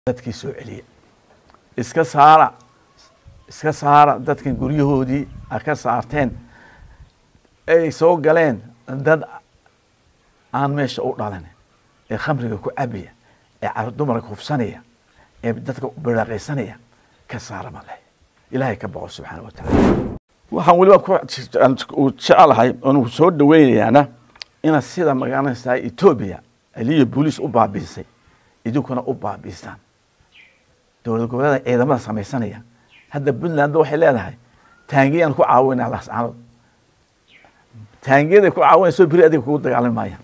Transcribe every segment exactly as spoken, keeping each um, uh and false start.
dadkii soo celiya iska saara iska saara dadkan guryahoodii ka saarteen ay soo galeen dad aan meesha u dhalan ee khamriga ku cabaya ee carruur dumarka hufsanaya ee dadka baraaqaysanaya ka saara ma leh ilaahay ka boqo subxaanahu wa tacaala waxaan waliba ku jecelahay inuu soo dhaweynayaana ina sida magaalada Ethiopia aliyo booliis u baabiisay idinkuna u baabiistaan dowlad goboleedka ciidamada samaysanaya hadda Puntland waxay leedahay taangiyaan ku caawinaa la saaro taangiyada ku caawinayso biri adig ku dagaalamaya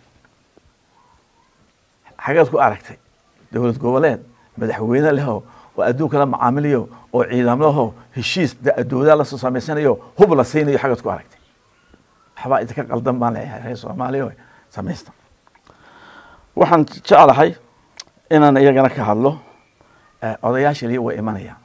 xagaad ku aragtay dowlad goboleed madaxweyne leh oo adduunka la macaamiliyo oo ciidamadaho heshiis dowladda la soo samaysanayo hub la siinayo xagaad ku aragtay waxba idinka qaldan baan leeyahay Soomaaliya samaysta waxaan jecelahay inaan iyagana ka hadlo odayaashii way imanayaan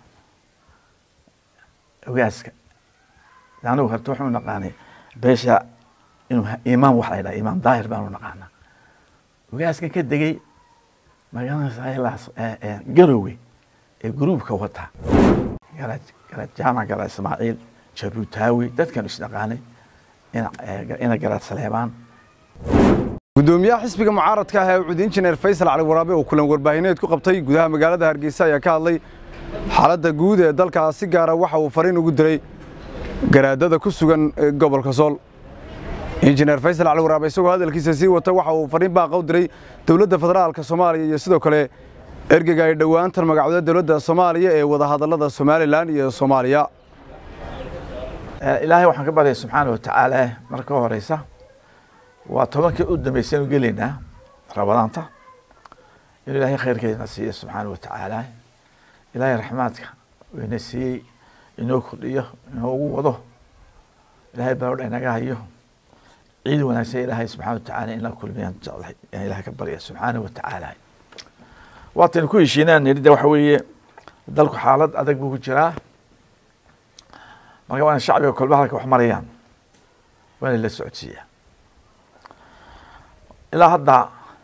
ogaaska daanu harto wuxuu naqaanay beesha inuu imaam wax la yiraahdo imaam daahir baan u naqaanaa ogaaska ka degay magaalada saylaas ee garowe ee groupka wata garaj garaj jaamac garaj Ismaaciil Jabutaawi dadkan is naqaanay in in garaj Saleemaan gudoomiyaha xisbiga mucaaradka ah ee u cudin injineer Faysal Cali Waraabe oo kulan warbaahineed ku qabtay gudaha magaalada Hargeysa ayaa ka hadlay xaaladda guud ee dalka si gaar ah waxa uu fariin ugu diray garaadada ku sugan gobolka Sool injineer Faysal Cali Waraabe isagoo hadalkiisa sii wata waxa uu fariin baa qaw diray dawladda federaalka Soomaaliya iyo sidoo kale ergeyga ay dhawaantan magacawda dawladda Soomaaliya ee wada hadallada Somaliland iyo Soomaaliya ilaahay waxaan ka baryay subxaanahu wa tacaala marka horeysa waa tobankii u dambeysay gelina rabadaanta ilaahay khayrkeena siiyo subxaanahu wa tacaala ilaahay raxmaadka weena siiyay inoo kordhiyo inoo ugu wado ilaahay baa dhanaga hayo ciid wanaagsan ilaahay subxaanahu wa tacaala in la kulmiyaan jeclahay ilaahay ka barya subxaanahu wa tacaala waatan ku heshiinaan nirida waxa weeye dalku xaalad adag buu ku jiraa marka waan shacbiga kulba halka wax marayaan waan la socodsiiyaa ilaa hadda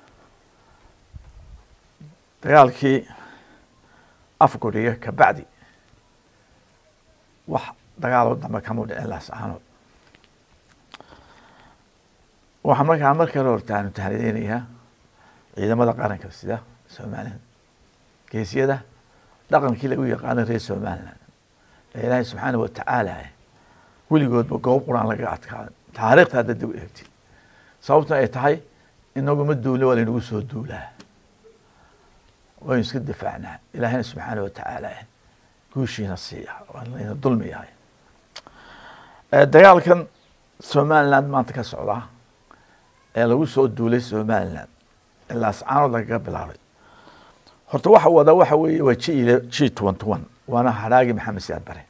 dagaalkii afguriga ka bacdi wax dagaal wadama kama dhicin la saano waxaan markaa markii hore hortaan taariikhinayaa ciidamada qaranka sida Soomaaliland geesiyada dhaqankii lagu yaqaan reer Soomaaliland ilaahay subxaanahu wa tacaala weligoodba goob quraan laga adkaaday taariikhda dad u eegtay sababta ay tahay inagu ma duulay wala inagu soo duulaa way iska difaacnaa ilaahay subxaanahu wa tacaala guushiina siiya wala dulmiyahay dagaalkan Soomaaliland maanta ka socda ee lagu soo duulay Soomaaliland ilaa saacado laga bilaabay horta waxa wada waxa weeye waa G twenty one waana haraagi Maxamed Siyaad Bare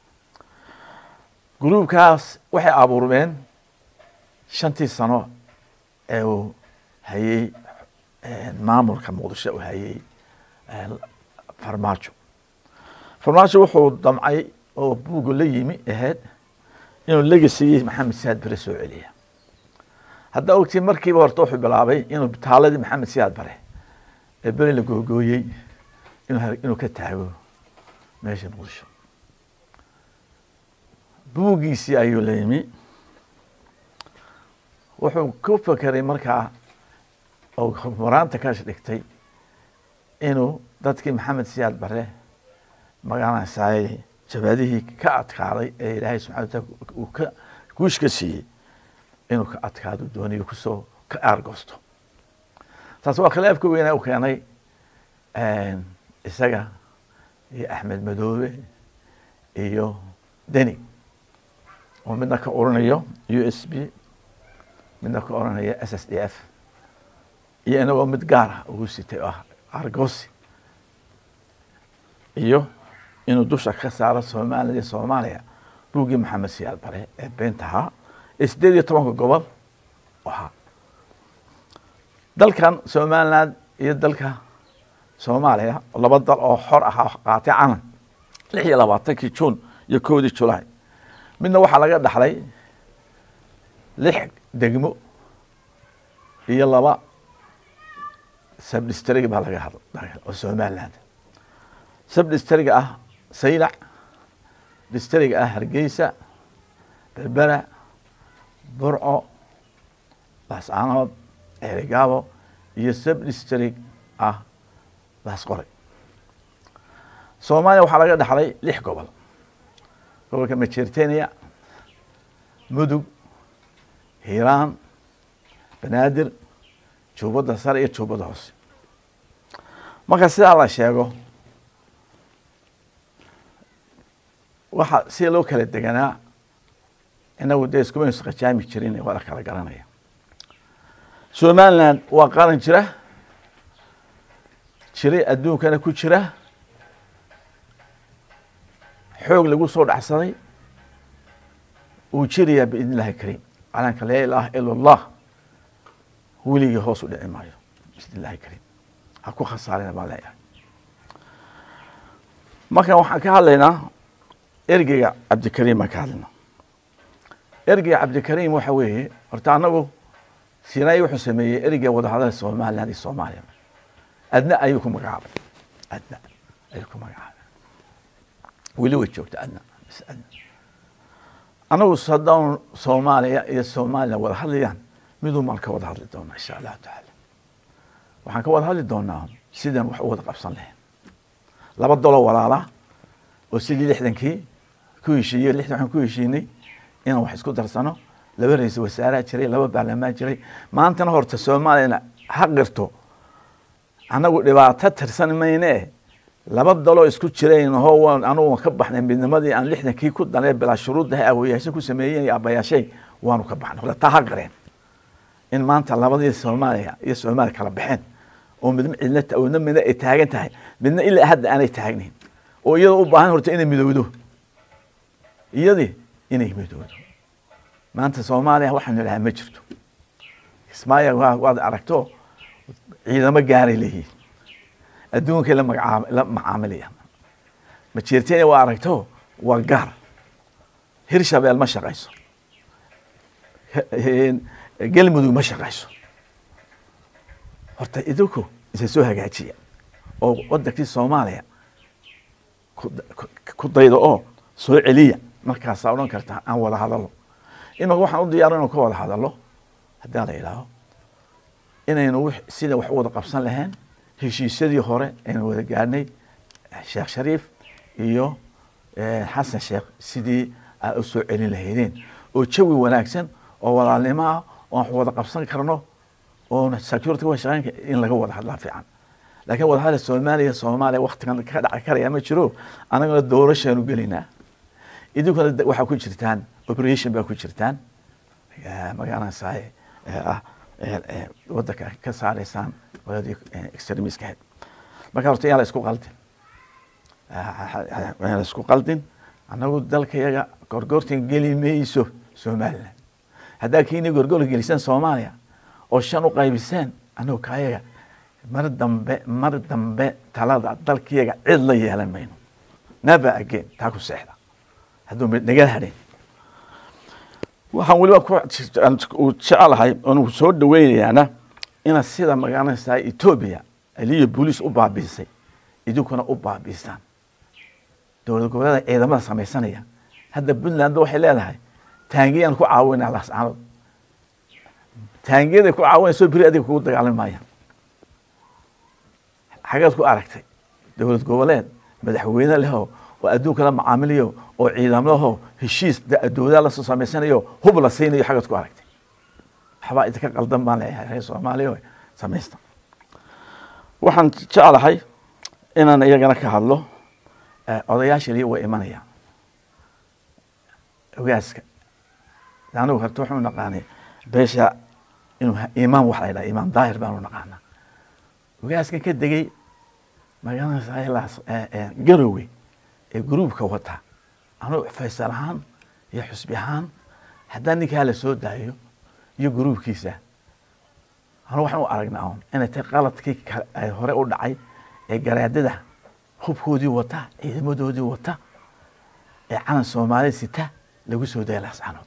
groupkaas waxay abuurmeen shantii sano ee uu hayay maamulka Muqdisho uu hayay farmaajo farmaajo wuxuu damcay oo buug la yimi ahayd inuu legacy Maxamed Siyaad Bare soo celiyo hadda ogtii markii horta wuxuu bilaabay inuu taaladii Maxamed Siyaad Bare ee bari la googooyay inuu inuu ka taago meesha Muqdisho buugiisii ayuu la yimi wuxuu ku fakiray markaa oo horaanta ka dhigtay inuu dadkii Maxamed Siyaad Bare magaalada saayay jabadihii ka adkaaday ee ilaahay subxaanahu wa tacaala uu ka guush ka siiyay inuu ka adkaado dooniyo ku soo ka argosto taas waa khilaafka weyn ee uu keenay isaga iyo Axmed Madoobe iyo Deni oo midna ka oranayo U S B midna ka oranayo S S D F iyo inagoo mid gaar ah ugu sitay ah argosi iyo inuu dusha ka saaro Soomaaliya Soomaaliya buugii Maxamed Siyaad Bare ee beentaha sideed iyo toban gobol waxa dalkan Soomaaliland iyo dalka Soomaaliya laba dal oo xor ah qaatay calan lix iyo labaatan Juun iyo kow July midna waxa laga dhaxlay lix degmo iyo laba سب district baa laga hadlay oo Soomaaliland sub district ah Saylac, district ah Hargeysa, Berbera, Burco, Laascaanood, Cerigabo iyo sub district ah Laasqoray. Soomaaliya waxaa laga dhaxlay lix gobol. gobolka Majeerteeniya, Mudug, Hiiraan, Banaadir, Jubbada Sare iyo Jubbada Hoose. Marka sidaa la sheego waxa si loo kala deganaa inagu dee isku mid qajaami jirin waa la kala garanaya. Somaliland waa qaran jira jiray adduunkana ku jira xoog lagu soo dhaxsaday uu jiriya biidnillaahi kariim calanka laa ilaaha ila allah weligii hoos u dhici maayo biidnillaahi kariim ha ku khasaarina baan leeyahay. marka waxaan ka hadlaynaa ergeyga Cabdikariim baan ka hadlaynaa. ergeyga Cabdikariim waxa weeye horta anagu Sinai wuxuu sameeyey ergeyga wadahadalka Soomaaliland iyo Soomaaliya adna ayuu ku magacaabay adna ayuu ku magacaabay weli way joogta adna anagu saddaan Soomaaliya iyo Soomaaliya wada hadlayaan miduu marka wada hadli doona insha Allah taala. waxaan ka wada hadli doonaa sidaan wax u wada qabsan lahayn laba dolo walaala oo sidii lixdankii ku heshiiyay lixdan waxaan ku heshiinay inaan wax isku darsano laba ra'iisul wasaare jiray laba baarlamaan jiray maantana horta Soomaaliya xaqirto anagu dhibaato tirsan maynee laba dalo isku jireen oo anagu ka baxnay midnimadii aan lixdankii ku dalay bilaa shuruudaha awooyaasha ku sameeyeen abayaashay waanu ka baxnay wala taa qareen in maanta labadii Soomaaliya iyo Soomaaliya kala baxeen oo midna cidna taawna midna ay taagan tahay midna ilaa hadda aanay taagnayn oo iyadoo u baahan horta inay midowdo iyadii inay midowdo maanta Soomaaliya waxaan leeyahay ma jirto Ismaaciil waad aragto ciidamo gaaray leeyihiin adduunka la magacaab la macaamilaya Majeerteeniya waa aragto waa gaar Hirshabelle ma shaqayso Galmudug ma shaqayso horta idinku isa soo hagaajiya oo wadankii Soomaaliya ku daydo oo soo celiya markaas aan oran kartaa aan wada hadalo inuu waxaan u diyaarino ka wada hadalo haddii la ilaaho inaynu sida wax wada qabsan lahayn heshiisyadii hore aynu wada gaarnay Sheekh Shariif iyo Xasan Sheekh sidii ay u soo celin lahaydeen oo jawi wanaagsan oo walaalnimo ah oo wada qabsan karno oo security wa shaqeynka in laga wada hadla fiican laakiin wada hadal Soomaaliya Soomaaliya waqtigan ka dhac karaya ma jiro anaga doorashadu gelinaa idinkuna waxa ku jirtaan operation ba ku jirtaan magaalada saay ah waddanka ka saaraysan wadadii extremiska ahayd marka horta yaa la isku qaldin yaa la isku qaldin anagu dalkayaga gorgortan geli mayso Soomaaliland hadda kiini gorgor gelisan Soomaaliya oo shan u qaybiseen anagu kaayaga mar dambe mar dambe talada dalkayaga cid la yeelan mayno naba again taa ku seexda hadduu naga hadhin waxaan waliba ku jecelahay inuu soo dhaweynayaana ina sida magaalada Ethiopia aliyo police u baabisay idinkuna u baabisaan dowladda gobolada ciidamada samaysanaya hadda Puntland waxay leedahay taangiyaan ku caawinaa Laascaanood taangiyada ku caawinayso biri adig ku dagaalamaya xagaad ku aragtay dowlad goboleed madaxweyne leh oo adduunka la macaamiliyo oo ciidamadaho heshiis dowladda la soo sameysanayo hub la siinayo xagaad ku aragtay waxba idinka qaldan baan leeyahay Soomaaliya sameeysta waxaan jecelahay inaan iyagana ka hadlo odayaashii way imanayaan ogaaska anagu harto waxaan naqaanay beesha inuu iimaan wax la yiraahdo iimaan daahir baan u naqaanaa ogaaska ka degay magaalada Saylaas Garowe ee groupka wata anuu Faysal ahaan iyo xusbi ahaan haddii ninka la soo daayo iyo groupkiisa anuu waxaan u aragnaa inay tahay qaladkii ay hore u dhacay ee garaadada hubkoodii wata ciidamadoodii wata ee calan Soomaaliya sita lagu soo daayo Laascaanood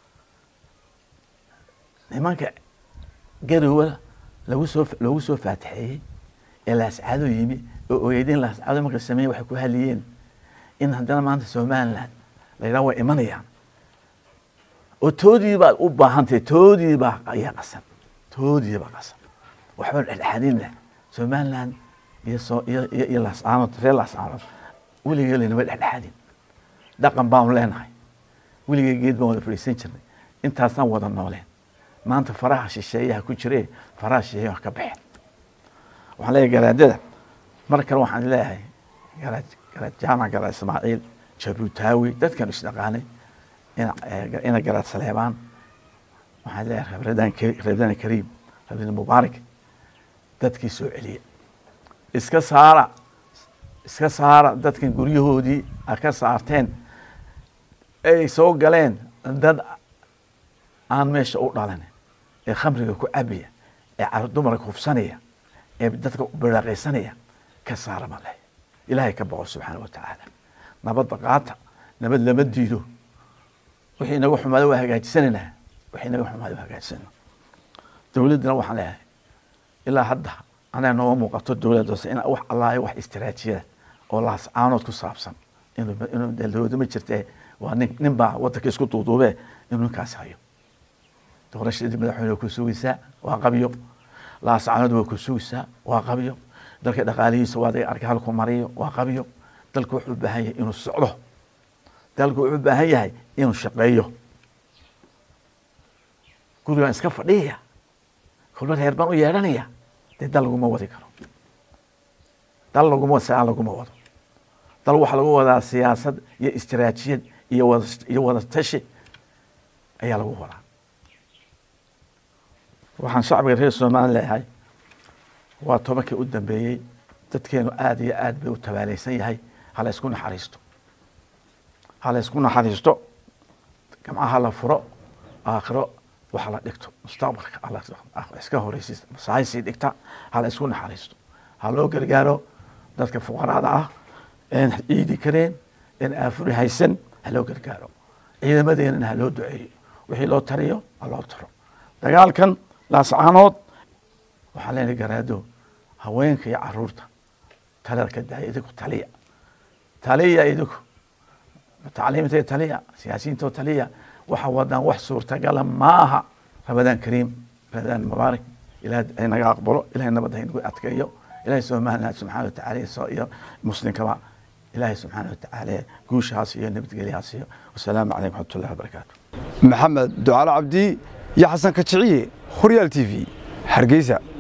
nimanka Garowe lagu soo lagu soo faatixiyay ee Laascaanood yimi ooyadin laas cado marka sameeyay waxay ku haliyeen in haddana maanta Soomaaliland la yiraahdo way imanayaan oo toodii baa u baahantay toodii baa ayaa qasan toodii baa qasan waxba dhexdhexaadin leh Soomaaliland iyo soo iyo iyo laas aano reer laas aano weligeed inay dhexdhexaadin dhaqan baan leenahay weligeed geed baan wada fariisan jirnay intaasna wada nooleen maanta faraha shisheeyaha ku jiray faraha shisheeyaha wax ka baxeen waxaan leeyahay garaadada mar kale waxaan leeyahay garaad garaad jaamac garaad Ismaaciil Jabuutaawi dadkan isdhaqaanay in in garaad Saleebaan waxaan leeyahay Ramadaan Ramadaan Kariim Ramadaan Mubaarak dadkii soo celiyay iska saara iska saara dadkan guryahoodii ka saarteen ay soo galeen dad aan meesha u dhalan ee khamriga ku cabiya ee carruur dumarka hufsanaya ee dadka baraaqaysanaya ka saara ma leh ilaahay ka boqo subxaanahu wa ta'ala nabad qaata nabad lama diido wixii nagu xumaado waa hagaajisanayna wixii nagu xumaado waa hagaajisanayna dawladana waxaan leeyahay ilaa hadda ana noo muuqato dawladda in wax Allah wax istiraatiijiyad oo laas aanood ku saabsan inuu inuu dawladda ma jirtay waa nin nin baa wadanka isku duuduubay inuu kaas hayo doorashadii madaxweyne ku sugaysa waa qabiyo laas aanood waa ku sugaysa waa qabiyo dalka dhaqaalihiisa waa ay arkay halku mariyo waa qabiyo dalku wuxuu u baahan yahay inuu socdo dalku wuxuu u baahan yahay inuu shaqeeyo guriga iska fadhiya kulba reer baan u yeeranaya dad lagu ma wadi karo dal lagu ma saa lagu ma wado dal waxa lagu wadaa siyaasad iyo istiraatiijiyad iyo wada iyo wada tashi ayaa lagu wadaa waxaan shacbiga reer Soomaaliland leeyahay waa tobankii u dambeeyay dadkeenu aad iyo aad bay u tabaalaysan yahay hala isku naxariisto hala isku naxariisto gamcaha la furo aakhiro waxa la dhigto mustaqbalka Allah iska horeysiis masaayisi dhigta hala isku naxariisto ha loo gargaaro dadka fuqaraada ah in ciidi kareen in afur haysan ha loo gargaaro ciidamadeena ha loo duceeyo wixii loo tariyo ha loo taro dagaalkan laas aanood waxa la garaado haweenka iyo caruurta talalka daayidku taliya taliya idinku تعليمتي تليا سياسيين تو تليا waxa wadaan wax suurtagal ma aha Ramadaan Kariim Ramadaan Mubaarak ilaahay naga aqbalo ilaahay nabadda inuu adkeeyo ilaahay Soomaaliland subhanahu wa ta'ala soo iyo muslimka ilaahay subhanahu wa ta'ala guushaas iyo nabadgelyaas iyo wassalaamu alaykum wa rahmatullahi wa barakaatuh maxamed ducaale cabdi iyo xasan kaciciye Horyal T V Hargeysa.